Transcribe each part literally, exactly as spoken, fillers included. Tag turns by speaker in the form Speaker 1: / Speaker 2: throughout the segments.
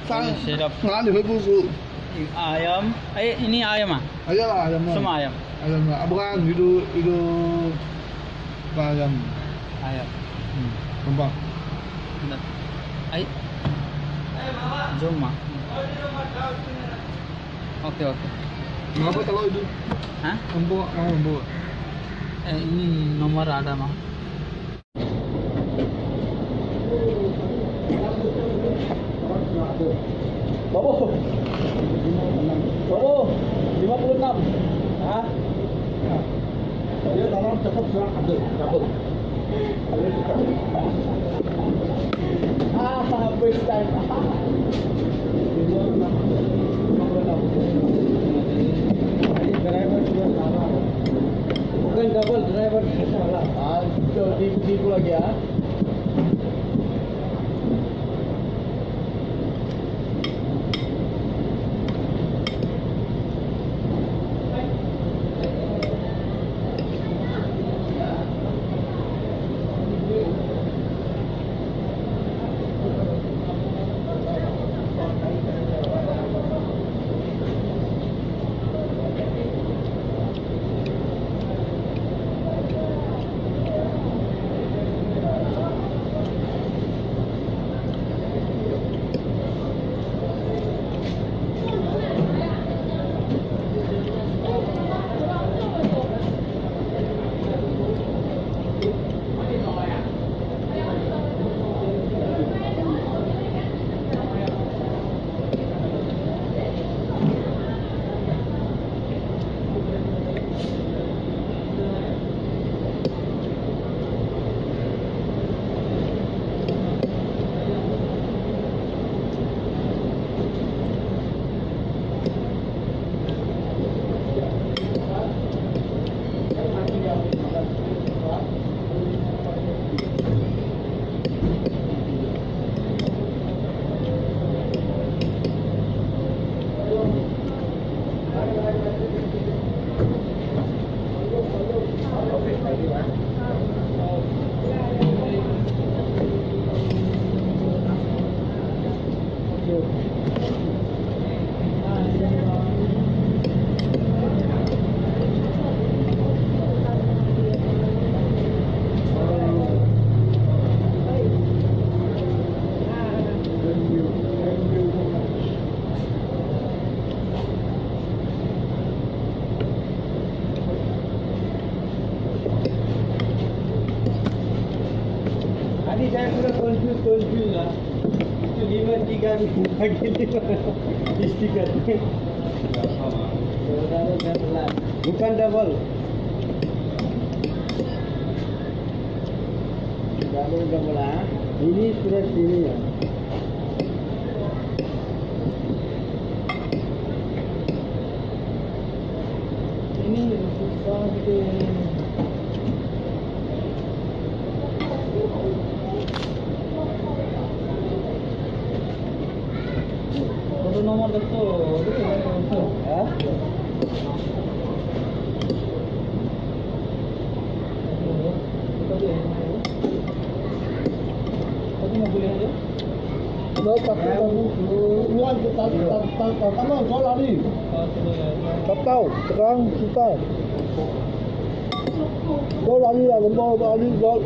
Speaker 1: Sedap.
Speaker 2: 哪里会不舒服？
Speaker 1: Ayam. Eh, ini ayam ah?
Speaker 2: Ayam lah, ayam lah.
Speaker 1: Semua ayam.
Speaker 2: Ayam lah. Bukan itu itu apa ayam?
Speaker 1: Ayam.
Speaker 2: Hmm. Nampak?
Speaker 1: Sedap. Ay. Jom ah. Oke oke.
Speaker 2: Kenapa kalau itu?
Speaker 1: Hah?
Speaker 2: Empuk, mau empuk.
Speaker 1: Eh, ini nomor ada mah. Bobo. Bobo. lima puluh enam. Hah?
Speaker 2: Dia dalam cepat serang ada, dapat.
Speaker 1: Ah, first time. Driver sudah salah. Bukan double, driver sudah salah. Ah, itu tipu-tipu lagi ya. Tadi saya sudah confuse confuse lah. Itu lima tiga lagi di stiker. Bukan double. Double double lah. Ini sudah sini ya. Ini susah gitu. Satu nomor betul. Ya. Tadi mau boleh aja. Lo pakai kamu luar kita tak tak tak kamu kau lari. Tak tahu sekarang kita. Kau lari lah, kau lari kau.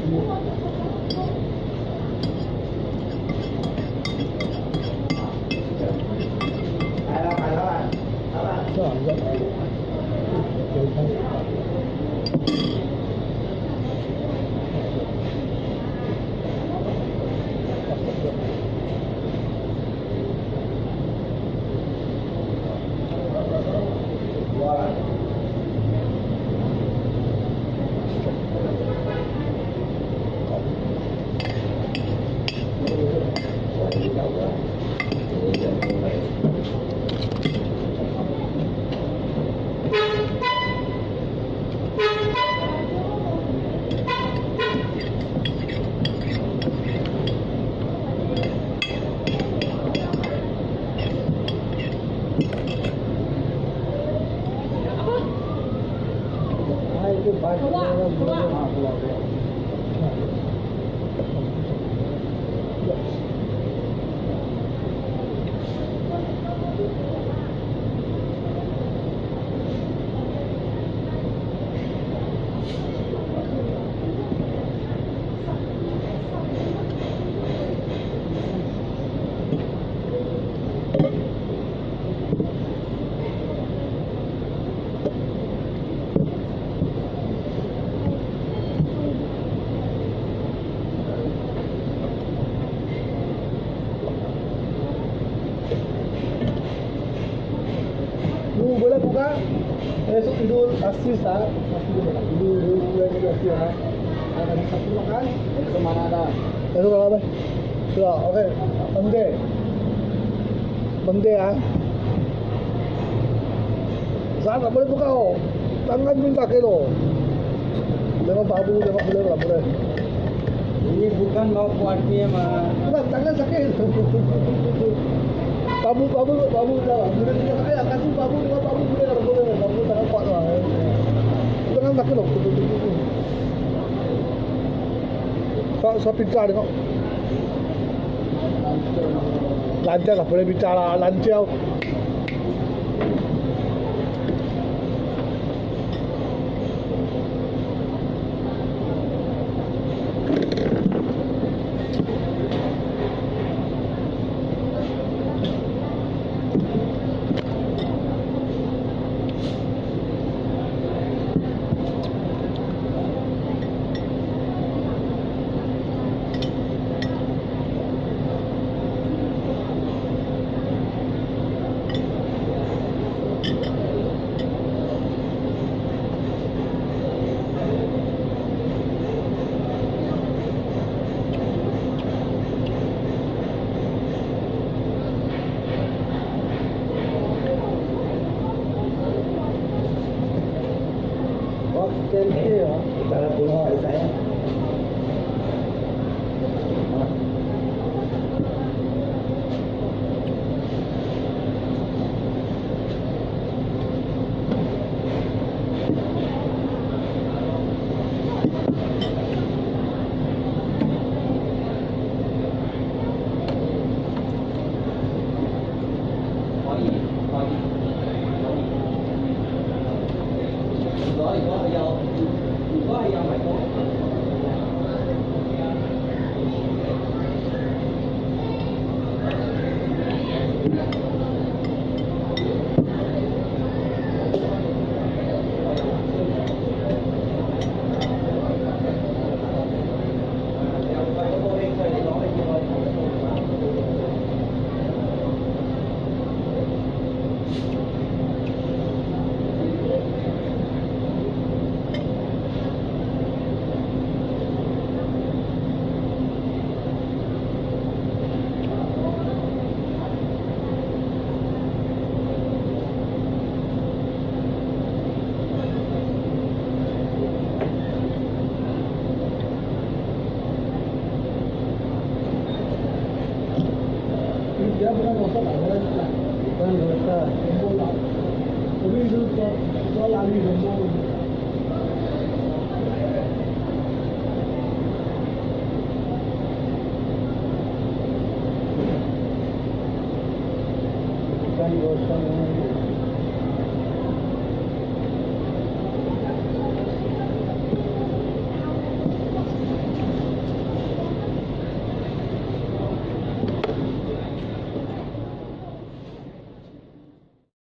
Speaker 1: Boleh buka esok tidur asis tak tidur tidur tidur tidur asis ah ada di satu makan esok mana ada esok kalau apa sudah oke bende bende ah saya tak boleh buka oh tangan minta kilo memang babu memang boleh tak boleh
Speaker 2: ini bukan mau kuatnya mah
Speaker 1: bukan tangan sakit babu babu babu dah boleh tidak saya kasih babu dengan babu boleh tak boleh babu tangan kuat lah jangan tak kilo kau kau bicara tengok lancar tak boleh bicara lancar
Speaker 2: Cara pulang saya. Dia bukan dosa tak boleh tak. Bukan dosa. Bola. Tapi itu soal lari bola. Bukan dosa.